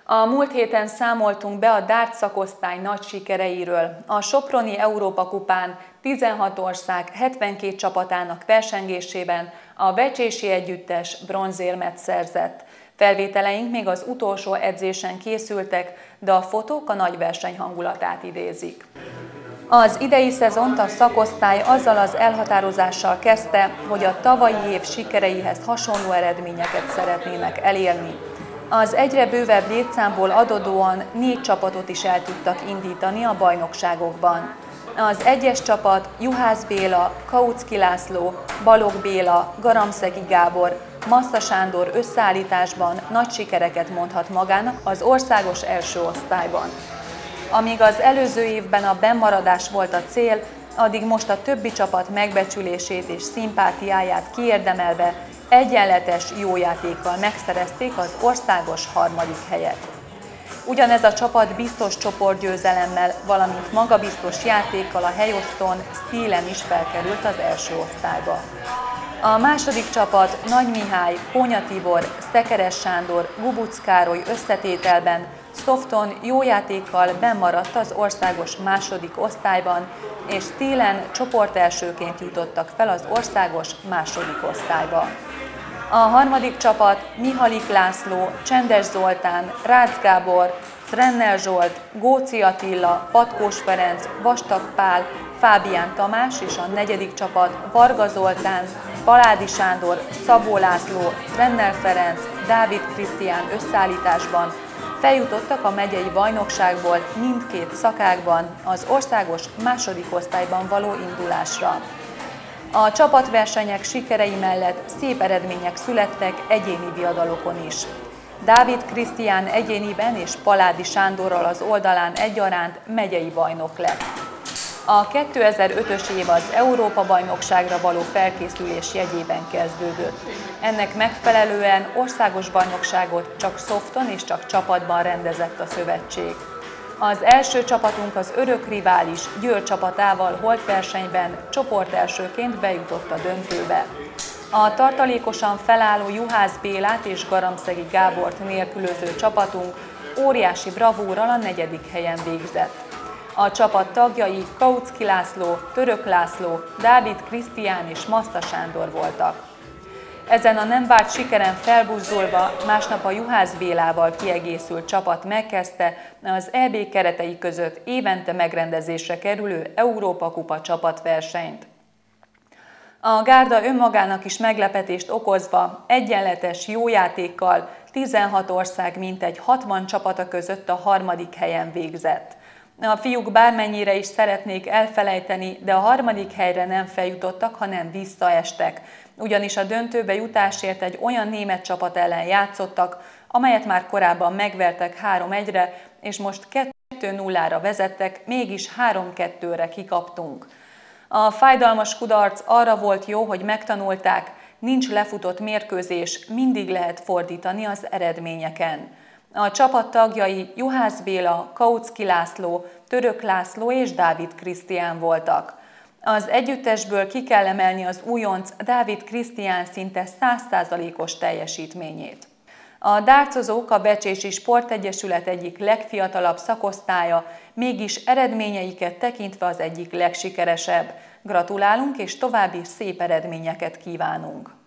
A múlt héten számoltunk be a darts szakosztály nagy sikereiről. A soproni Európa-kupán 16 ország 72 csapatának versengésében a becsési együttes bronzérmet szerzett. Felvételeink még az utolsó edzésen készültek, de a fotók a nagy verseny hangulatát idézik. Az idei szezont a szakosztály azzal az elhatározással kezdte, hogy a tavalyi év sikereihez hasonló eredményeket szeretnének elérni. Az egyre bővebb létszámból adódóan 4 csapatot is el tudtak indítani a bajnokságokban. Az egyes csapat Juhász Béla, Kautsky László, Balogh Béla, Garamszegi Gábor, Massa Sándor összeállításban nagy sikereket mondhat magának az országos első osztályban. Amíg az előző évben a bennmaradás volt a cél, addig most a többi csapat megbecsülését és szimpátiáját kiérdemelve egyenletes jó játékkal megszerezték az országos harmadik helyet. Ugyanez a csapat biztos csoportgyőzelemmel, valamint magabiztos játékkal a helyosztón stílen is felkerült az első osztályba. A második csapat Nagy Mihály, Kónya Tibor, Szekeres Sándor, Gubuc Károly összetételben szofton jó játékkal bennmaradt az országos második osztályban, és stílen csoportelsőként jutottak fel az országos második osztályba. A harmadik csapat Mihalik László, Csendes Zoltán, Rácz Gábor, Szrennel Zsolt, Góci Attila, Patkós Ferenc, Vastag Pál, Fábián Tamás és a negyedik csapat Varga Zoltán, Paládi Sándor, Szabó László, Szrennel Ferenc, Dávid Krisztián összeállításban feljutottak a megyei bajnokságból mindkét szakákban az országos második osztályban való indulásra. A csapatversenyek sikerei mellett szép eredmények születtek egyéni viadalokon is. Dávid Krisztián egyéniben és Paládi Sándorral az oldalán egyaránt megyei bajnok lett. A 2005-ös év az Európa-bajnokságra való felkészülés jegyében kezdődött. Ennek megfelelően országos bajnokságot csak szofton és csak csapatban rendezett a szövetség. Az első csapatunk az örök rivális Győr csapatával holtversenyben csoportelsőként bejutott a döntőbe. A tartalékosan felálló Juhász Bélát és Garamszegi Gábort nélkülöző csapatunk óriási bravúrral a 4. helyen végzett. A csapat tagjai Kautsky László, Török László, Dávid Krisztián és Massa Sándor voltak. Ezen a nem várt sikeren felbuzdulva másnap a Juhász Bélával kiegészült csapat megkezdte az EB keretei között évente megrendezésre kerülő Európa-kupa csapatversenyt. A gárda önmagának is meglepetést okozva egyenletes jó játékkal 16 ország mintegy 60 csapata között a harmadik helyen végzett. A fiúk bármennyire is szeretnék elfelejteni, de a harmadik helyre nem feljutottak, hanem visszaestek, ugyanis a döntőbe jutásért egy olyan német csapat ellen játszottak, amelyet már korábban megvertek 3-1-re, és most 2-0-ra vezettek, mégis 3-2-re kikaptunk. A fájdalmas kudarc arra volt jó, hogy megtanulták, nincs lefutott mérkőzés, mindig lehet fordítani az eredményeken. A csapat tagjai Juhász Béla, Kautsky László, Török László és Dávid Krisztián voltak. Az együttesből ki kell emelni az újonc Dávid Krisztián szinte 100%-os teljesítményét. A dartsozók a Becsési Sportegyesület egyik legfiatalabb szakosztálya, mégis eredményeiket tekintve az egyik legsikeresebb. Gratulálunk és további szép eredményeket kívánunk!